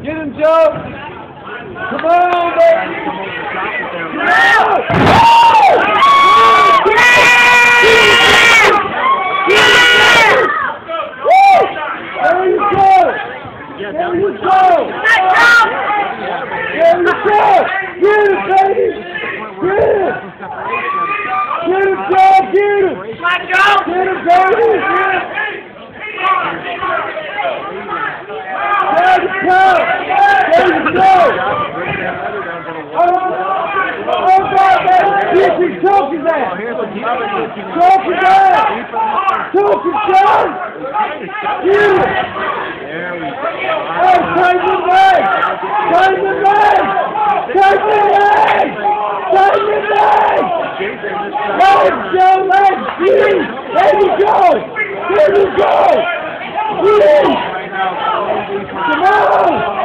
Get him, Joe! Come on, baby! There you go! There you go! There you go! Get him, baby! Get him! Get him, Joe! Get him! Get him, baby! There you go! There you go! Oh, God, baby! Choke his ass! Choke his ass! Choke his ass! Get him! Oh, tighten the leg! Tighten the leg! Tighten the leg! Tighten the leg! Leg, Joe, leg! There you go! There you go! Come on!